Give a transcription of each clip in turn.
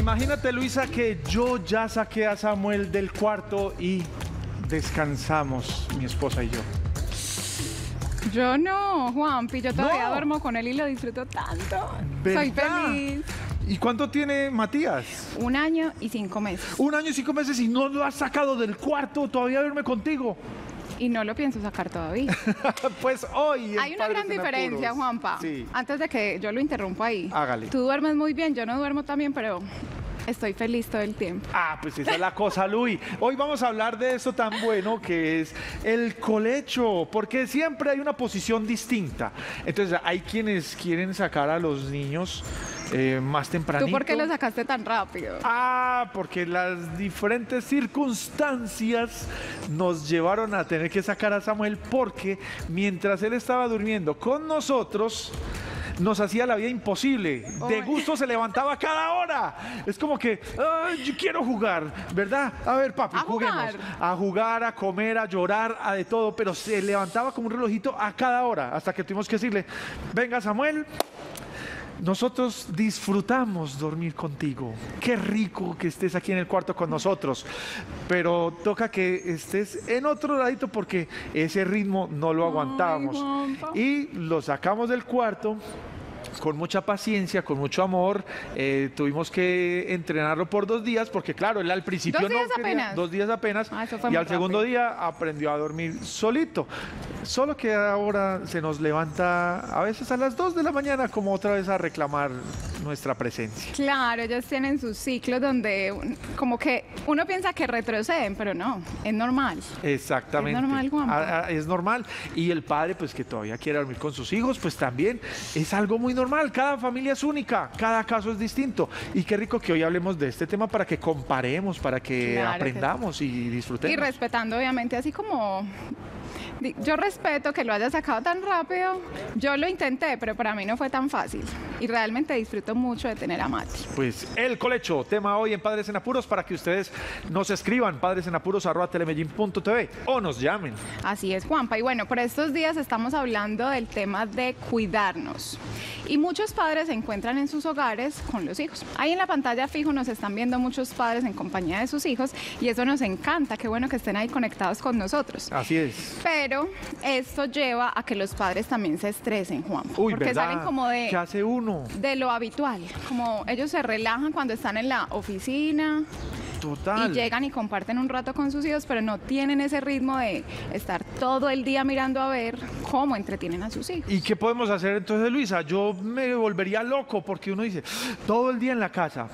Imagínate, Luisa, que yo ya saqué a Samuel del cuarto y descansamos, mi esposa y yo. Yo no, Juanpi, yo todavía No. duermo con él y lo disfruto tanto. ¿Verdad? Soy feliz. ¿Y cuánto tiene Matías? 1 año y 5 meses. 1 año y 5 meses y no lo has sacado del cuarto, todavía duerme contigo. Y no lo pienso sacar todavía. Pues hoy. en Hay una Padres gran en diferencia, Apuros. Juanpa. Sí. Antes de que yo lo interrumpa ahí. Hágale. Tú duermes muy bien, yo no duermo tan bien, pero estoy feliz todo el tiempo. Ah, pues esa es la cosa, Luis. Hoy vamos a hablar de eso tan bueno que es el colecho, porque siempre hay una posición distinta. Entonces, hay quienes quieren sacar a los niños más tempranito. ¿Tú por qué lo sacaste tan rápido? Ah, porque las diferentes circunstancias nos llevaron a tener que sacar a Samuel porque mientras él estaba durmiendo con nosotros, nos hacía la vida imposible. De gusto se levantaba a cada hora. Es como que, "Ay, yo quiero jugar, ¿verdad? A ver, papi, ¿A juguemos. jugar? A jugar, a comer, a llorar, a de todo. Pero se levantaba como un relojito a cada hora. Hasta que tuvimos que decirle, venga, Samuel. Nosotros disfrutamos dormir contigo. Qué rico que estés aquí en el cuarto con nosotros. Pero toca que estés en otro ladito porque ese ritmo no lo aguantábamos. Juanpa. Y lo sacamos del cuarto con mucha paciencia, con mucho amor. Tuvimos que entrenarlo por 2 días porque claro, él al principio 2 días no quería, apenas. 2 días apenas, Ah, eso fue y muy al segundo rápido. día aprendió a dormir solito. Solo que ahora se nos levanta a veces a las 2 de la mañana como otra vez a reclamar nuestra presencia. Claro, ellos tienen sus ciclos donde como que uno piensa que retroceden, pero no, es normal. Exactamente. Es normal, Juanpa. Es normal. Y el padre, pues que todavía quiere dormir con sus hijos, pues también es algo muy normal. Cada familia es única, cada caso es distinto. Y qué rico que hoy hablemos de este tema para que comparemos, para que Claro que aprendamos y disfrutemos. Y respetando, obviamente, así como... Yo respeto que lo hayas sacado tan rápido. Yo lo intenté, pero para mí no fue tan fácil. Y realmente disfruto mucho de tener a Mati. Pues el colecho, tema hoy en Padres en Apuros para que ustedes nos escriban padresenapuros@telemedellin.tv o nos llamen. Así es, Juanpa. Y bueno, por estos días estamos hablando del tema de cuidarnos. Y muchos padres se encuentran en sus hogares con los hijos. Ahí en la pantalla fijo nos están viendo muchos padres en compañía de sus hijos y eso nos encanta. Qué bueno que estén ahí conectados con nosotros. Así es. Pero esto lleva a que los padres también se estresen, Juan. Uy, porque ¿verdad? salen como ¿Qué hace uno? de lo habitual. Como ellos se relajan cuando están en la oficina Total. y llegan y comparten un rato con sus hijos, pero no tienen ese ritmo de estar todo el día mirando a ver cómo entretienen a sus hijos. ¿Y qué podemos hacer entonces, Luisa? Yo me volvería loco porque uno dice, todo el día en la casa,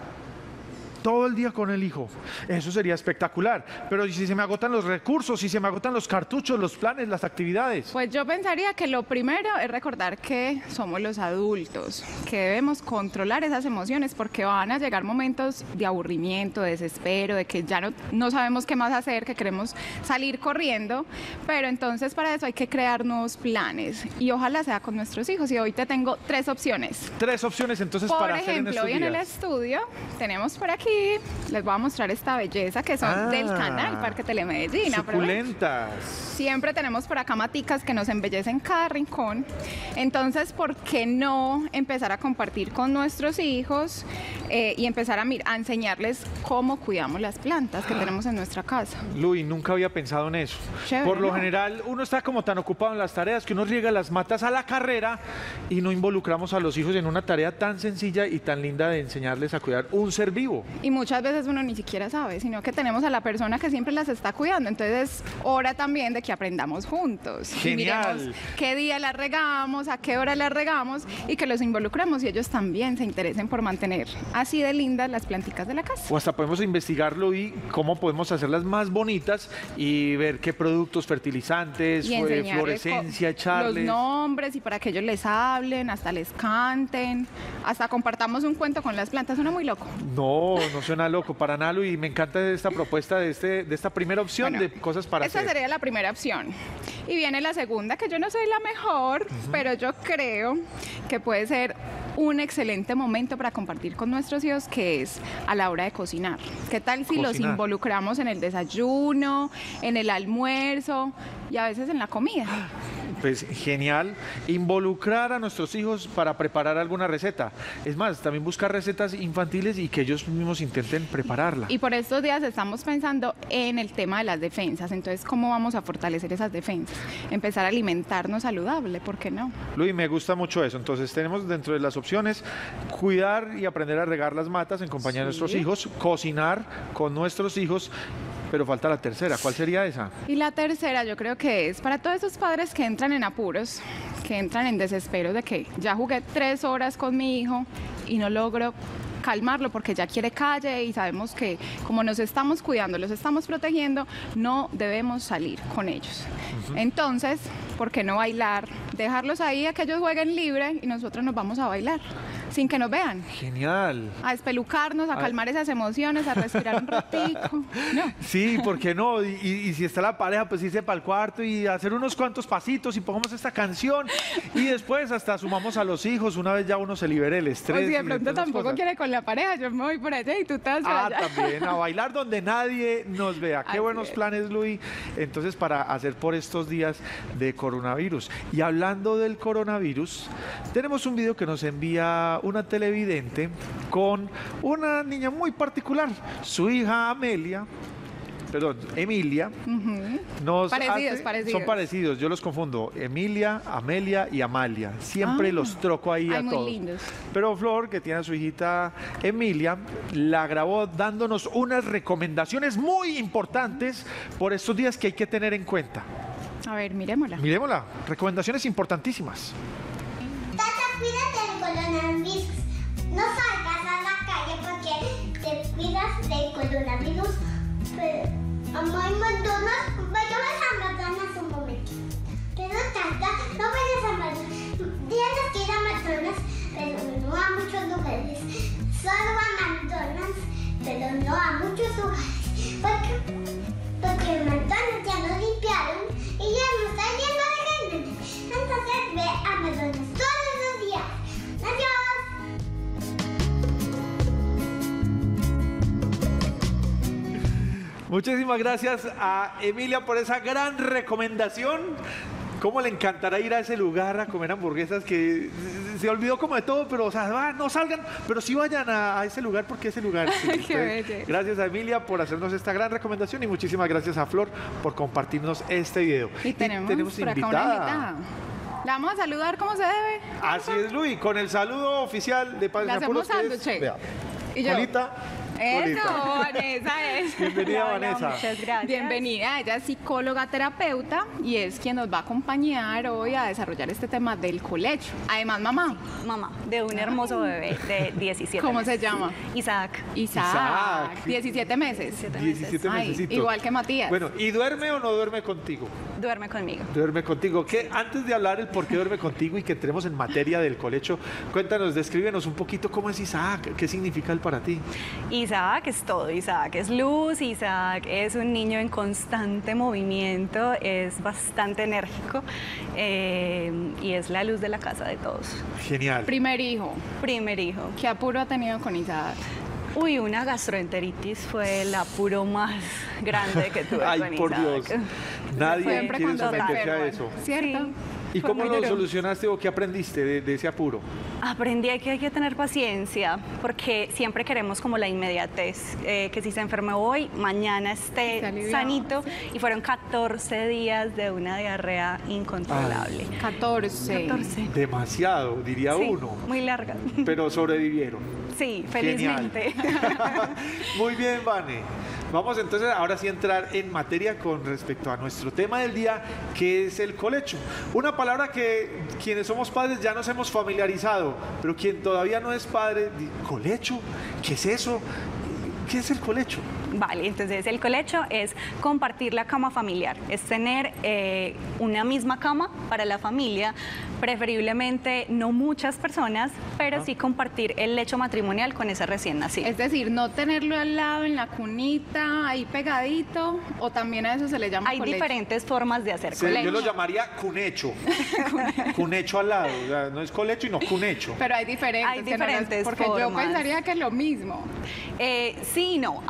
todo el día con el hijo. Eso sería espectacular. Pero ¿y si se me agotan los recursos, si se me agotan los cartuchos, los planes, las actividades? Pues yo pensaría que lo primero es recordar que somos los adultos, que debemos controlar esas emociones porque van a llegar momentos de aburrimiento, de desespero, de que ya no sabemos qué más hacer, que queremos salir corriendo, pero entonces para eso hay que crear nuevos planes y ojalá sea con nuestros hijos. Y hoy te tengo 3 opciones. 3 opciones entonces Por para hacer en ejemplo, estos hoy en el días. estudio tenemos por aquí, les voy a mostrar esta belleza que son del canal Parque Telemedellín. Aprovechen. Suculentas. Siempre tenemos por acá maticas que nos embellecen cada rincón. Entonces, ¿por qué no empezar a compartir con nuestros hijos y empezar a enseñarles cómo cuidamos las plantas que tenemos en nuestra casa? Luis, nunca había pensado en eso. Chévere, Por lo ¿no? general, uno está como tan ocupado en las tareas que uno riega las matas a la carrera y no involucramos a los hijos en una tarea tan sencilla y tan linda de enseñarles a cuidar un ser vivo. Y muchas veces uno ni siquiera sabe, sino que tenemos a la persona que siempre las está cuidando. Entonces, es hora también de que aprendamos juntos. Genial. Y miremos qué día las regamos, a qué hora las regamos y que los involucremos y ellos también se interesen por mantener así de lindas las planticas de la casa. O hasta podemos investigarlo y cómo podemos hacerlas más bonitas y ver qué productos fertilizantes, Y enseñarles fluorescencia, los echarles. nombres y para que ellos les hablen, hasta les canten, hasta compartamos un cuento con las plantas. Suena muy loco. No, no suena loco para nada, Luis. Me encanta esta propuesta de esta primera opción Bueno, de cosas para esta hacer. sería la primera opción. Y viene la segunda, que yo no soy la mejor, pero yo creo que puede ser un excelente momento para compartir con nuestros hijos, que es a la hora de cocinar. ¿Qué tal si los Cocinar. involucramos en el desayuno, en el almuerzo y a veces en la comida? Pues genial, involucrar a nuestros hijos para preparar alguna receta. Es más, también buscar recetas infantiles y que ellos mismos intenten prepararla. Y por estos días estamos pensando en el tema de las defensas. Entonces, ¿cómo vamos a fortalecer esas defensas? Empezar a alimentarnos saludable, ¿por qué no? Luis, me gusta mucho eso. Entonces tenemos dentro de las opciones cuidar y aprender a regar las matas en compañía de nuestros hijos, cocinar con nuestros hijos, pero falta la tercera. ¿Cuál sería esa? Y la tercera yo creo que es para todos esos padres que entran en apuros, que entran en desespero de que ya jugué 3 horas con mi hijo y no logro calmarlo porque ya quiere calle y sabemos que como nos estamos cuidando, los estamos protegiendo, no debemos salir con ellos. Entonces, ¿por qué no bailar? Dejarlos ahí a que ellos jueguen libre y nosotros nos vamos a bailar sin que nos vean. Genial. A espelucarnos, a calmar esas emociones, a respirar un ratico. No. Sí, ¿por qué no? Y si está la pareja, pues irse para el cuarto y hacer unos cuantos pasitos y pongamos esta canción y después hasta sumamos a los hijos una vez ya uno se libere el estrés. O si de pronto tampoco quiere con la pareja, yo me voy por allá y tú estás por allá. También, a bailar donde nadie nos vea. Qué Así buenos es. planes, Luis. Entonces, para hacer por estos días de coronavirus. Y hablando del coronavirus, tenemos un video que nos envía una televidente con una niña muy particular, su hija Emilia. Nos Parecidos. Son parecidos, yo los confundo. Emilia, Amelia y Amalia. Siempre los troco ahí a muy todos. lindos. Pero Flor, que tiene a su hijita Emilia, la grabó dándonos unas recomendaciones muy importantes por estos días que hay que tener en cuenta. A ver, miremosla. Miremosla, recomendaciones importantísimas. Tata, cuídate del coronavirus. No salgas a la calle porque te cuidas del coronavirus. Pero, mamá y McDonald's, vayamos a McDonald's un momento. Pero Tata, no vayas a McDonald's. Tienes que ir a McDonald's, pero no a muchos lugares. Solo a McDonald's, pero no a muchos lugares. Porque McDonald's ya lo limpiaron y ya no está lleno de gente. Entonces ve a McDonald's todos los días. ¡Adiós! Muchísimas gracias a Emilia por esa gran recomendación. ¿Cómo le encantará ir a ese lugar a comer hamburguesas que se olvidó como de todo, pero o sea, no salgan, pero sí vayan a ese lugar porque ese lugar sí. Qué bello. Gracias a Emilia por hacernos esta gran recomendación y muchísimas gracias a Flor por compartirnos este video. Y tenemos por acá una invitada. La vamos a saludar como se debe. Así es, Luis, con el saludo oficial de Padres Le en Apuros, hacemos que es, sándwich. vea, Y yo. Colita. Eso, Colita. Vanessa es. Bienvenida, Hola, Vanessa. muchas gracias. Bienvenida, ella es psicóloga terapeuta y es quien nos va a acompañar hoy a desarrollar este tema del colecho. Además, mamá, Mamá de un hermoso bebé de 17 ¿cómo meses. se llama? Isaac. Isaac, 17 meses. 17 Ay, mesecitos. igual que Matías. Bueno, ¿y duerme o no duerme contigo? Duerme conmigo. Duerme contigo. ¿Qué? Antes de hablar el por qué duerme contigo y que entremos en materia del colecho, cuéntanos, descríbenos un poquito cómo es Isaac, qué significa él para ti. Isaac es todo. Isaac es luz. Isaac es un niño en constante movimiento. Es bastante enérgico. Y es la luz de la casa de todos. Genial. Primer hijo, Primer hijo. ¿qué apuro ha tenido con Isaac? Uy, una gastroenteritis fue el apuro más grande que tuve Ay, con por Isaac. Dios. Nadie Siempre quiere cuando se someterse a enferman, eso. ¿cierto? Sí. ¿Y Fue cómo muy lo duro. solucionaste o qué aprendiste de ese apuro? Aprendí que hay que tener paciencia porque siempre queremos como la inmediatez, que si se enfermó hoy, mañana Se esté alivió, sanito y fueron 14 días de una diarrea incontrolable. 14. 14. Demasiado, diría Sí, uno. muy larga. Pero sobrevivieron. Sí, Genial. felizmente. Muy bien, Vane. Vamos entonces ahora sí a entrar en materia con respecto a nuestro tema del día, que es el colecho. Una palabra que quienes somos padres ya nos hemos familiarizado, pero quien todavía no es padre, ¿colecho? ¿Qué es eso? ¿Qué es el colecho? Vale, entonces el colecho es compartir la cama familiar, es tener una misma cama para la familia, preferiblemente no muchas personas, pero sí compartir el lecho matrimonial con ese recién nacido. Es decir, no tenerlo al lado en la cunita, ahí pegadito, o también a eso se le llama Hay colecho. diferentes formas de hacer Yo colecho. lo llamaría cunecho. Cunecho al lado. O sea, no es colecho y no cunecho. Pero hay diferentes. Hay que no las- diferentes porque yo formas. pensaría que es lo mismo. Sí y no. A ver, lo que pasa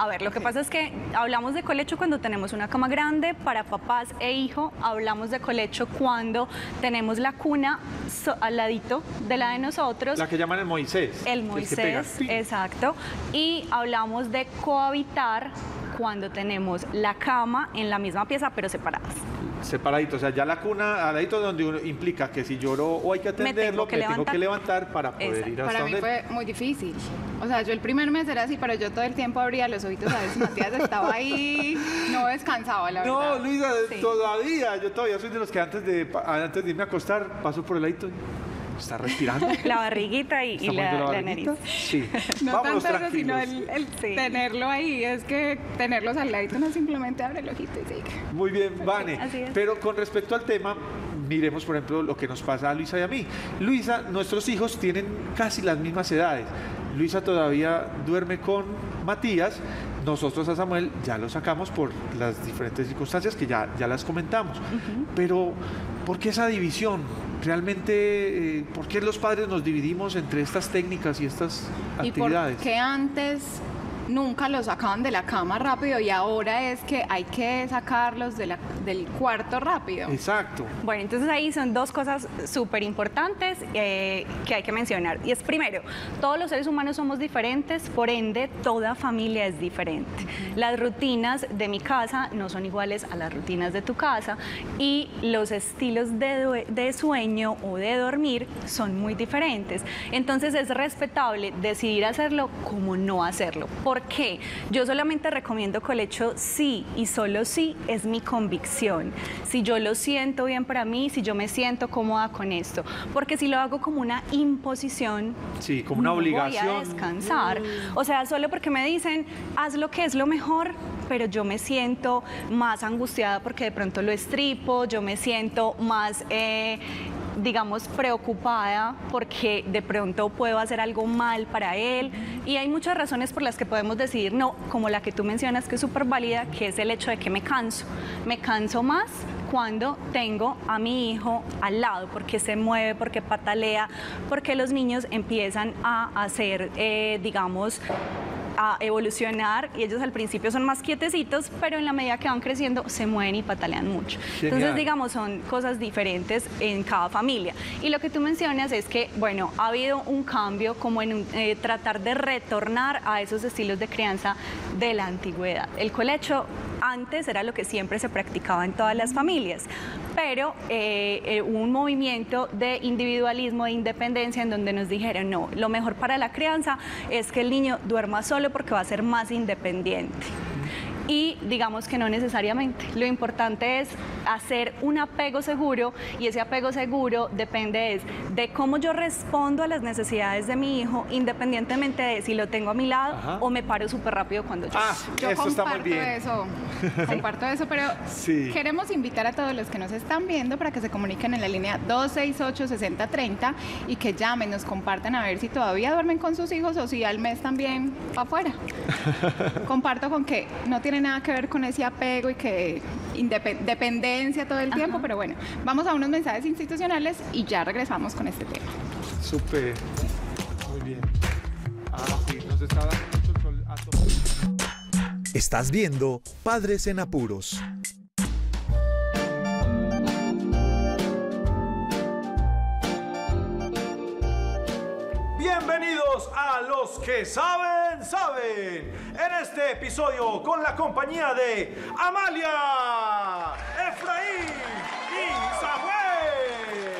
pasa es que hablamos de colecho cuando tenemos una cama grande para papás e hijo, hablamos de colecho cuando tenemos la cuna al ladito de la de nosotros. La que llaman el Moisés. El Moisés, exacto. Y hablamos de cohabitar cuando tenemos la cama en la misma pieza pero separadas. Separadito, o sea, ya la cuna al ladito donde uno implica que si lloró o hay que atenderlo, me tengo que levantar para poder ir hasta Para mí fue muy difícil. O sea, yo el primer mes era así, pero yo todo el tiempo abría los ojitos a ver si Matías estaba ahí, no descansaba, la verdad. No, Luisa, Sí. yo todavía soy de los que antes de irme a acostar, paso por el ladito y está respirando. La barriguita y ¿Está la moviendo nariz. Sí. No Vámonos tanto eso, sino tranquilos. el Sí. tenerlo ahí. Es que tenerlos al ladito no simplemente abre el ojito y sigue. Muy bien, Vane. así es. Pero con respecto al tema, miremos, por ejemplo, lo que nos pasa a Luisa y a mí. Luisa, nuestros hijos tienen casi las mismas edades. Luisa todavía duerme con Matías. Nosotros a Samuel ya lo sacamos por las diferentes circunstancias que ya las comentamos. Pero, ¿por qué esa división? Realmente, ¿por qué los padres nos dividimos entre estas técnicas y estas actividades? ¿Y por qué antes nunca los sacaban de la cama rápido y ahora es que hay que sacarlos del cuarto rápido? Exacto. Bueno, entonces ahí son dos cosas súper importantes que hay que mencionar. Y es primero, todos los seres humanos somos diferentes, por ende, toda familia es diferente. Las rutinas de mi casa no son iguales a las rutinas de tu casa y los estilos de sueño o de dormir son muy diferentes. Entonces es respetable decidir hacerlo como no hacerlo. ¿Por qué? Yo solamente recomiendo colecho sí y solo sí es mi convicción. Si yo lo siento bien para mí, si yo me siento cómoda con esto. Porque si lo hago como una imposición, Sí, como una no obligación. voy a descansar. O sea, solo porque me dicen, haz lo que es lo mejor, pero yo me siento más angustiada porque de pronto lo estripo, yo me siento más digamos, preocupada porque de pronto puedo hacer algo mal para él. Y hay muchas razones por las que podemos decidir no, como la que tú mencionas, que es súper válida, que es el hecho de que me canso. Me canso más cuando tengo a mi hijo al lado, porque se mueve, porque patalea, porque los niños empiezan a hacer, digamos, a evolucionar y ellos al principio son más quietecitos, pero en la medida que van creciendo se mueven y patalean mucho. Genial. Entonces, digamos, son cosas diferentes en cada familia. Y lo que tú mencionas es que, bueno, ha habido un cambio como en tratar de retornar a esos estilos de crianza de la antigüedad. El colecho antes era lo que siempre se practicaba en todas las familias, pero hubo un movimiento de individualismo, de independencia, en donde nos dijeron, no, lo mejor para la crianza es que el niño duerma solo porque va a ser más independiente. Y digamos que no necesariamente. Lo importante es hacer un apego seguro y ese apego seguro depende de cómo yo respondo a las necesidades de mi hijo, independientemente de si lo tengo a mi lado o me paro súper rápido cuando yo. Yo esto está muy bien. comparto eso, pero Sí. queremos invitar a todos los que nos están viendo para que se comuniquen en la línea 268-6030 y que llamen, nos compartan a ver si todavía duermen con sus hijos o si al mes también para afuera. Comparto con que no tiene nada que ver con ese apego y que dependencia todo el tiempo, pero bueno, vamos a unos mensajes institucionales y ya regresamos con este tema. Súper. Muy bien. Sí, nos está dando mucho el sol a todos. Estás viendo Padres en Apuros. Bienvenidos a Los que saben, saben. En este episodio con la compañía de Amalia, Efraín y Samuel.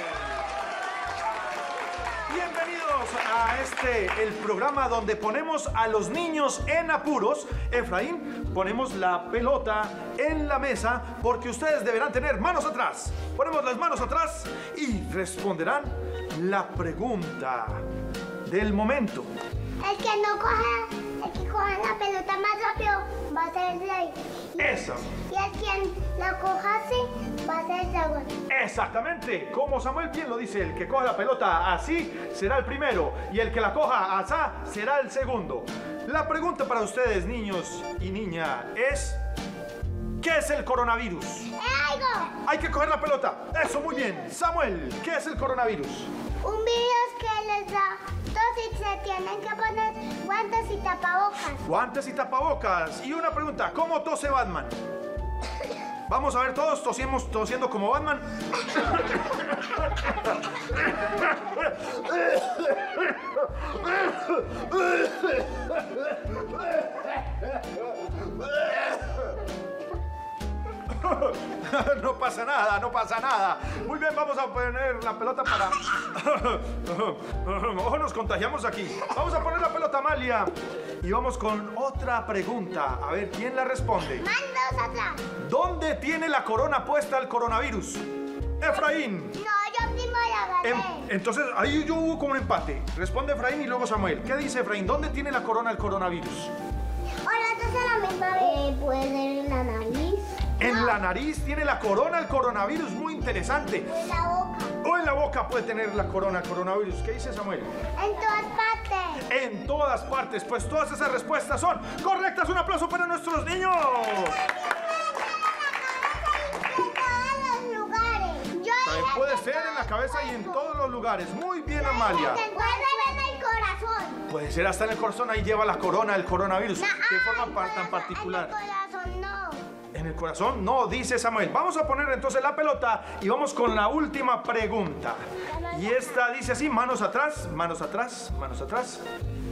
Bienvenidos a el programa donde ponemos a los niños en apuros. Efraín, ponemos la pelota en la mesa porque ustedes deberán tener manos atrás. Ponemos las manos atrás y responderán la pregunta del momento. El que coja la pelota más rápido va a ser el rey. Eso. Y el quien la coja así va a ser el segundo. Exactamente, como Samuel bien lo dice, el que coja la pelota así será el primero y el que la coja asá será el segundo. La pregunta para ustedes, niños y niña, es ¿qué es el coronavirus? ¡Algo! Hay que coger la pelota. Eso, muy bien. Samuel, ¿qué es el coronavirus? Un virus que les da tos y se tienen que poner guantes y tapabocas. Guantes y tapabocas. Y una pregunta, ¿cómo tose Batman? Vamos a ver todos tosiendo como Batman. No pasa nada, no pasa nada. Muy bien, vamos a poner la pelota para... Ojo, nos contagiamos aquí. Vamos a poner la pelota, Amalia. Y vamos con otra pregunta. A ver, ¿quién la responde? Mandos atrás. ¿Dónde tiene la corona puesta el coronavirus? Efraín. No, yo primero gané. Entonces, ahí yo hubo como un empate. Responde Efraín y luego Samuel. ¿Qué dice Efraín? ¿Dónde tiene la corona el coronavirus? Hola, entonces la misma vez. ¿Puede ser en la nariz? En la nariz tiene la corona el coronavirus, muy interesante. En la boca. O en la boca puede tener la corona el coronavirus. ¿Qué dice Samuel? En todas partes. En todas partes. Pues todas esas respuestas son correctas. Un aplauso para nuestros niños. También puede ser en la cabeza y en todos los lugares. Muy bien, Amalia. Puede ser en el corazón. Puede ser hasta en el corazón. Ahí lleva la corona el coronavirus. ¿Qué forma tan particular? En el corazón no. En el corazón no, dice Samuel. Vamos a poner entonces la pelota y vamos con la última pregunta. Y esta dice así, manos atrás, manos atrás, manos atrás.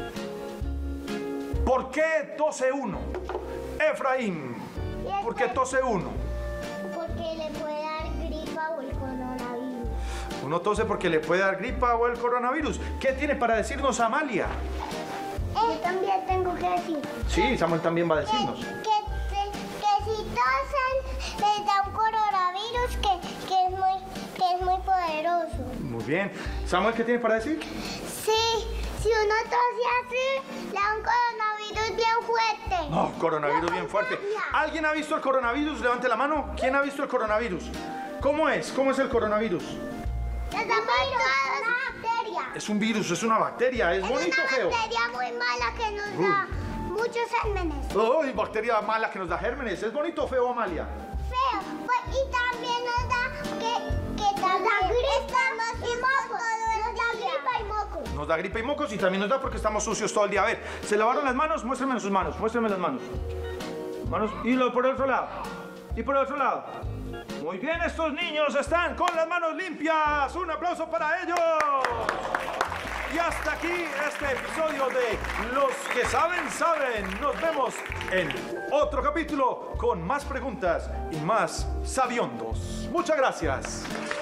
¿Por qué tose uno? Efraín, ¿por qué tose uno? Porque le puede dar gripa o el coronavirus. Uno tose porque le puede dar gripa o el coronavirus. ¿Qué tiene para decirnos Amalia? Yo también tengo que decir. Sí, Samuel también va a decirnos. Que si tosen les da un coronavirus que es muy poderoso. Muy bien. Samuel, ¿qué tiene para decir? Sí, si uno tose así, le da un coronavirus bien fuerte. No, coronavirus bien fuerte. ¿Alguien ha visto el coronavirus? Levante la mano. ¿Quién ha visto el coronavirus? ¿Cómo es? ¿Cómo es el coronavirus? Es una bacteria. Es un virus, es una bacteria. ¿Es bonito o feo? Es una bacteria muy mala que nos da muchos gérmenes. ¡Uy, bacteria mala que nos da gérmenes! ¿Es bonito o feo, Amalia? Feo. Pues, y también nos da que también estamos y mocos. Nos da gripa y mocos. Nos da gripe y mocos y también nos da porque estamos sucios todo el día. A ver, ¿se lavaron las manos? Muéstrenme sus manos, muéstrenme las manos. Manos. Y por el otro lado. Y por el otro lado. Muy bien, estos niños están con las manos limpias. Un aplauso para ellos. Y hasta aquí este episodio de Los que saben, saben. Nos vemos en otro capítulo con más preguntas y más sabiondos. Muchas gracias.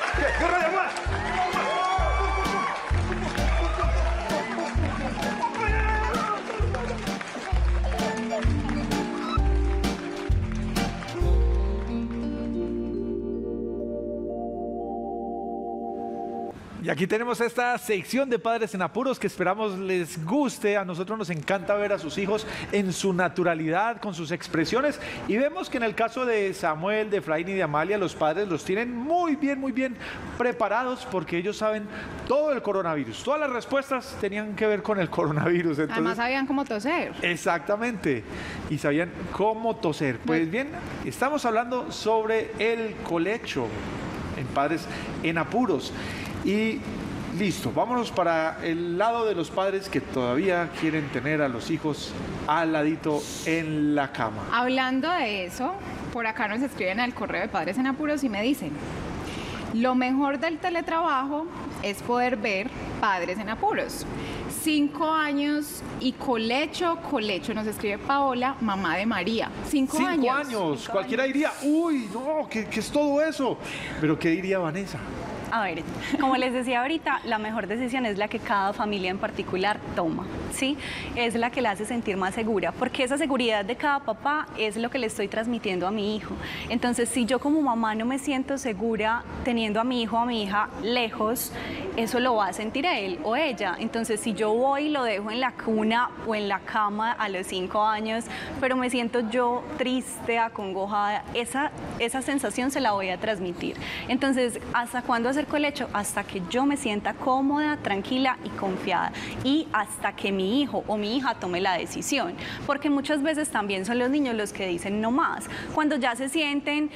Y aquí tenemos esta sección de Padres en Apuros que esperamos les guste. A nosotros nos encanta ver a sus hijos en su naturalidad, con sus expresiones. Y vemos que en el caso de Samuel, de Efraín y de Amalia, los padres los tienen muy bien preparados porque ellos saben todo el coronavirus. Todas las respuestas tenían que ver con el coronavirus. Entonces, Además sabían cómo toser. exactamente. Y sabían cómo toser. Pues bien, estamos hablando sobre el colecho en Padres en Apuros. Y listo, vámonos para el lado de los padres que todavía quieren tener a los hijos al ladito en la cama. Hablando de eso, por acá nos escriben al correo de Padres en Apuros y me dicen, lo mejor del teletrabajo es poder ver Padres en Apuros. 5 años y colecho, nos escribe Paola, mamá de María. 5 años. 5 años. Cualquiera diría, uy, no, ¿qué es todo eso? Pero ¿qué diría Vanessa? A ver, como les decía ahorita, la mejor decisión es la que cada familia en particular toma, ¿sí? Es la que la hace sentir más segura, porque esa seguridad de cada papá es lo que le estoy transmitiendo a mi hijo. Entonces, si yo como mamá no me siento segura teniendo a mi hijo o a mi hija lejos, eso lo va a sentir él o ella. Entonces, si yo voy y lo dejo en la cuna o en la cama a los 5 años, pero me siento yo triste, acongojada, esa sensación se la voy a transmitir. Entonces, ¿hasta cuándo hacer hacer colecho hasta que yo me sienta cómoda, tranquila y confiada, y hasta que mi hijo o mi hija tome la decisión, porque muchas veces también son los niños los que dicen no más, cuando ya se sienten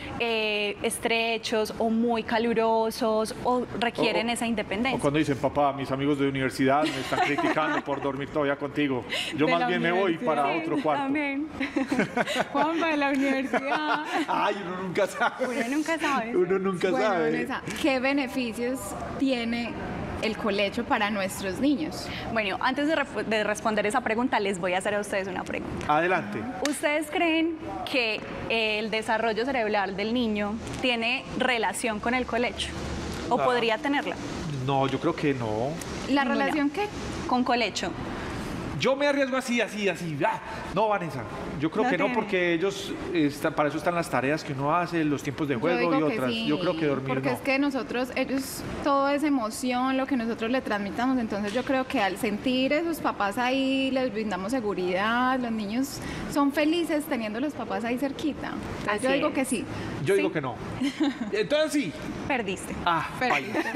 estrechos o muy calurosos o requieren esa independencia. O cuando dicen, papá, mis amigos de universidad me están criticando por dormir todavía contigo, yo De más la bien me voy para universidad. otro cuarto. También. Juanpa de la universidad. Ay, uno nunca sabe. Uno nunca sabe. Uno nunca Bueno, sabe. Vanessa, ¿qué beneficios tiene el colecho para nuestros niños? Bueno, antes de responder esa pregunta, les voy a hacer a ustedes una pregunta. Adelante. ¿Ustedes creen que el desarrollo cerebral del niño tiene relación con el colecho? ¿O No. podría tenerla? No, yo creo que no. ¿La Ninguna. relación qué? Con colecho. Yo me arriesgo así. No, Vanessa, yo creo No que no, tiene. porque ellos, para eso están las tareas que uno hace, los tiempos de Yo juego y digo que otras. sí, Yo creo que dormir porque no. es que ellos, todo es emoción, lo que nosotros le transmitamos, entonces yo creo que al sentir a sus papás ahí, les brindamos seguridad, los niños son felices teniendo a los papás ahí cerquita. Entonces, Así yo digo es. que sí. Yo Sí. digo que no. Entonces sí. Perdiste. Pero-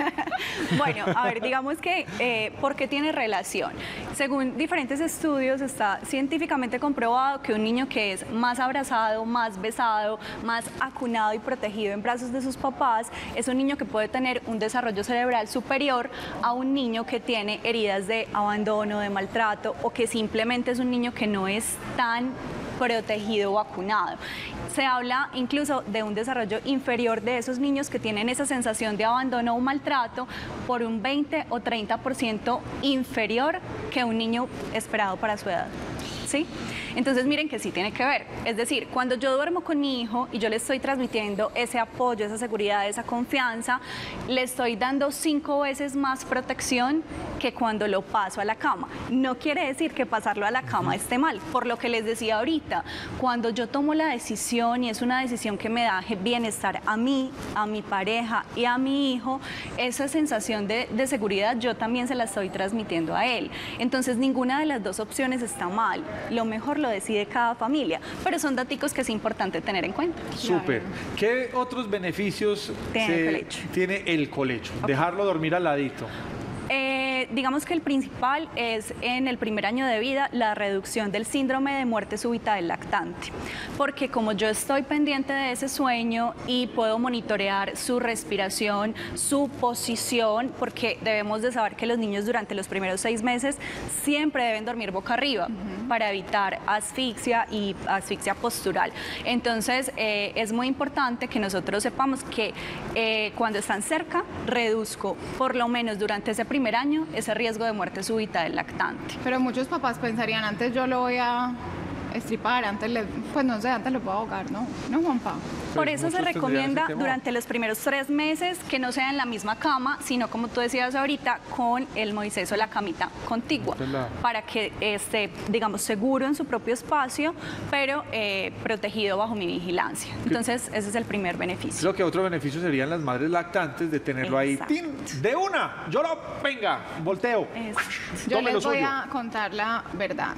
Bueno, a ver, digamos que, ¿por qué tiene relación? Según diferentes estudios, está científicamente comprobado que un niño que es más abrazado, más besado, más acunado y protegido en brazos de sus papás, es un niño que puede tener un desarrollo cerebral superior a un niño que tiene heridas de abandono, de maltrato, o que simplemente es un niño que no es tan protegido o acunado. Se habla incluso de un desarrollo inferior de esos niños que tienen esa sensación de abandono o maltrato por un 20 o 30% inferior que un niño esperado para su edad. ¿Sí? Entonces miren que sí tiene que ver. Es decir, cuando yo duermo con mi hijo y yo le estoy transmitiendo ese apoyo, esa seguridad, esa confianza, le estoy dando 5 veces más protección que cuando lo paso a la cama. No quiere decir que pasarlo a la cama esté mal, por lo que les decía ahorita, cuando yo tomo la decisión y es una decisión que me da bienestar a mí, a mi pareja y a mi hijo, esa sensación de seguridad yo también se la estoy transmitiendo a él. Entonces ninguna de las dos opciones está mal. Lo mejor lo decide cada familia, pero son daticos que es importante tener en cuenta. Súper. ¿Qué otros beneficios Tiene el colecho. tiene el colecho? Dejarlo dormir al ladito. Digamos que el principal es en el primer año de vida la reducción del síndrome de muerte súbita del lactante, porque como yo estoy pendiente de ese sueño y puedo monitorear su respiración, su posición, porque debemos de saber que los niños durante los primeros 6 meses siempre deben dormir boca arriba para evitar asfixia y asfixia postural. Entonces es muy importante que nosotros sepamos que cuando están cerca reduzco por lo menos durante ese primer año ese riesgo de muerte súbita del lactante. Pero muchos papás pensarían, antes yo lo voy a estripar, antes pues no sé, antes lo puedo ahogar, ¿no? ¿No, Juanpa? Por eso se muchos tendrían recomienda ese temor. durante los primeros 3 meses que no sea en la misma cama, sino como tú decías ahorita, con el Moisés o la camita contigua, Claro. para que esté, digamos, seguro en su propio espacio, pero protegido bajo mi vigilancia. Entonces, ese es el primer beneficio. Creo que otro beneficio serían las madres lactantes de tenerlo ahí. Exacto. ¡Tin! De una, yo lo, venga, volteo. Yo Tome lo les voy suyo. a contar la verdad.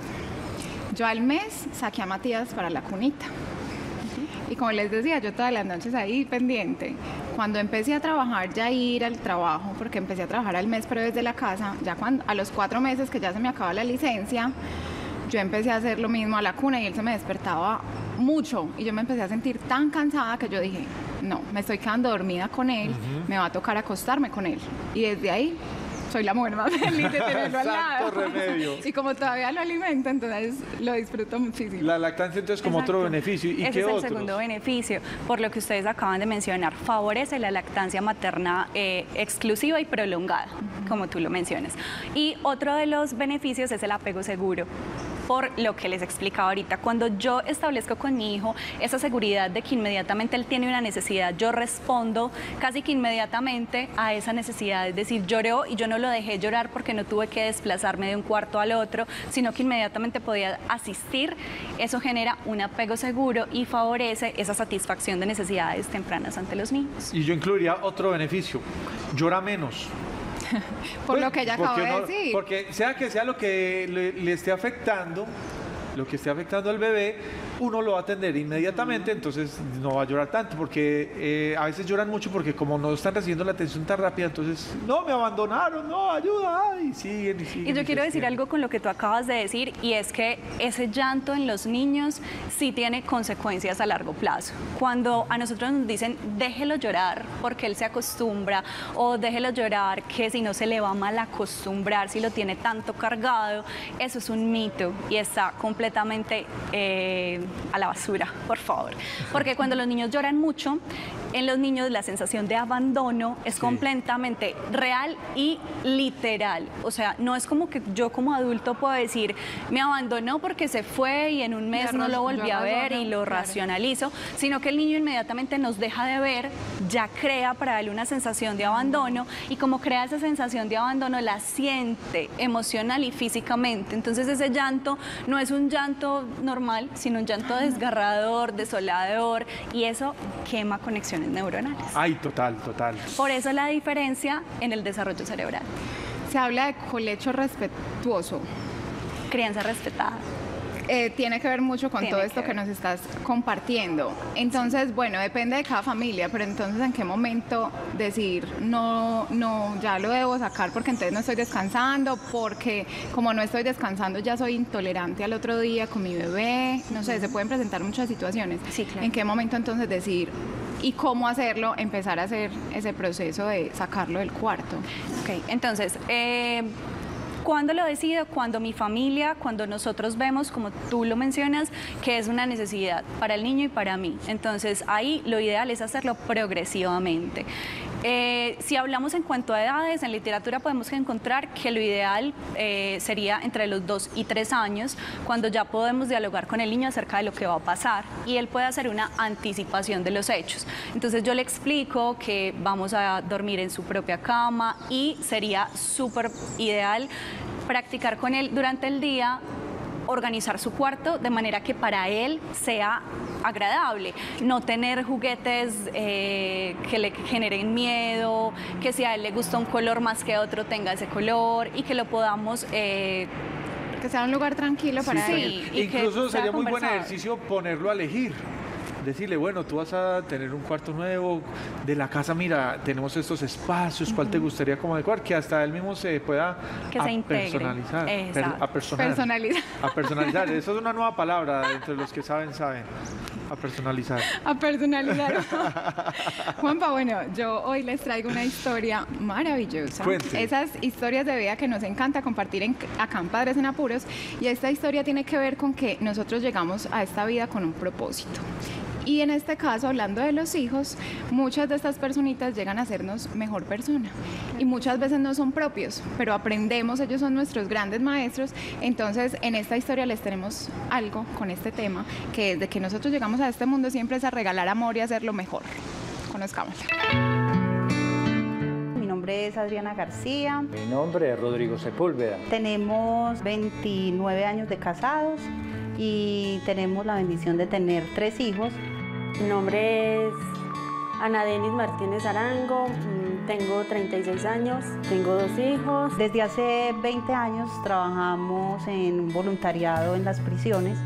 Yo al mes saqué a Matías para la cunita. Y como les decía, yo todas las noches ahí pendiente. Cuando empecé a trabajar, ya ir al trabajo, porque empecé a trabajar al mes, pero desde la casa, ya a los 4 meses que ya se me acaba la licencia, yo empecé a hacer lo mismo a la cuna y él se me despertaba mucho. Y yo me empecé a sentir tan cansada que yo dije, no, me estoy quedando dormida con él, me va a tocar acostarme con él. Y desde ahí soy la mujer más feliz de tenerlo al lado. Santo remedio. Y como todavía lo alimento, entonces lo disfruto muchísimo. La lactancia entonces como otro Exacto. beneficio. ¿Y Ese qué es el otros? segundo beneficio, por lo que ustedes acaban de mencionar, favorece la lactancia materna exclusiva y prolongada, como tú lo mencionas. Y otro de los beneficios es el apego seguro. Por lo que les explicaba ahorita, cuando yo establezco con mi hijo esa seguridad de que inmediatamente él tiene una necesidad, yo respondo casi que inmediatamente a esa necesidad, es decir, lloró y yo no lo dejé llorar porque no tuve que desplazarme de un cuarto al otro, sino que inmediatamente podía asistir, eso genera un apego seguro y favorece esa satisfacción de necesidades tempranas ante los niños. Y yo incluiría otro beneficio, llora menos. Por Pues, lo que ella acaba porque de no- decir. Porque sea que sea lo que le esté afectando, lo que esté afectando al bebé, uno lo va a atender inmediatamente, entonces no va a llorar tanto, porque a veces lloran mucho porque como no están recibiendo la atención tan rápida, entonces, no, me abandonaron, no, ayuda, y siguen y siguen. Y yo quiero decir algo con lo que tú acabas de decir, y es que ese llanto en los niños sí tiene consecuencias a largo plazo. Cuando a nosotros nos dicen, déjelo llorar porque él se acostumbra, o déjelo llorar que si no se le va a mal acostumbrar, si lo tiene tanto cargado, eso es un mito y está completamente a la basura, por favor. Porque cuando los niños lloran mucho, en los niños la sensación de abandono es completamente real y literal. O sea, no es como que yo como adulto puedo decir, me abandonó porque se fue y en un mes no lo volví a ver y lo racionalizo, sino que el niño inmediatamente nos deja de ver, ya crea para él una sensación de abandono, y como crea esa sensación de abandono, la siente emocional y físicamente. Entonces ese llanto no es un llanto normal, sino un llanto desgarrador, desolador, y eso quema conexiones neuronales. Ay, total. Por eso la diferencia en el desarrollo cerebral. Se habla de colecho respetuoso. Crianza respetada. Tiene que ver mucho con todo esto que nos estás compartiendo. Entonces, bueno, depende de cada familia, pero entonces, ¿en qué momento decir, no, ya lo debo sacar porque entonces no estoy descansando, porque como no estoy descansando ya soy intolerante al otro día con mi bebé? No sé, se pueden presentar muchas situaciones. Sí, claro. ¿En qué momento entonces decir y cómo hacerlo, empezar a hacer ese proceso de sacarlo del cuarto? Ok, entonces, ¿cuándo lo decido? Cuando mi familia, cuando nosotros vemos, como tú lo mencionas, que es una necesidad para el niño y para mí. Entonces ahí lo ideal es hacerlo progresivamente. Si hablamos en cuanto a edades, en literatura podemos encontrar que lo ideal sería entre los 2 y 3 años, cuando ya podemos dialogar con el niño acerca de lo que va a pasar y él puede hacer una anticipación de los hechos. Entonces yo le explico que vamos a dormir en su propia cama y sería súper ideal practicar con él durante el día, organizar su cuarto de manera que para él sea agradable, no tener juguetes que le generen miedo, que si a él le gusta un color más que a otro tenga ese color y que lo podamos... que sea un lugar tranquilo para él. y incluso que sería sea muy buen conversado. ejercicio ponerlo a elegir. Decirle, bueno, tú vas a tener un cuarto nuevo de la casa, mira, tenemos estos espacios, ¿cuál te gustaría como adecuar? Que hasta él mismo se pueda Que se integre. personalizar. Exacto. Personalizar. A personalizar. Eso es una nueva palabra, entre los que saben. A personalizar. A personalizar. Juanpa, bueno, yo hoy les traigo una historia maravillosa. Cuente. Esas historias de vida que nos encanta compartir acá en Padres en Apuros. Y esta historia tiene que ver con que nosotros llegamos a esta vida con un propósito. Y en este caso, hablando de los hijos, muchas de estas personitas llegan a hacernos mejor persona. Y muchas veces no son propios, pero aprendemos, ellos son nuestros grandes maestros. Entonces, en esta historia les tenemos algo con este tema, que desde que nosotros llegamos a este mundo siempre es a regalar amor y hacerlo mejor. Conozcámosla. Mi nombre es Adriana García. Mi nombre es Rodrigo Sepúlveda. Tenemos 29 años de casados y tenemos la bendición de tener 3 hijos. Mi nombre es Ana Denis Martínez Arango, tengo 36 años, tengo 2 hijos. Desde hace 20 años trabajamos en un voluntariado en las prisiones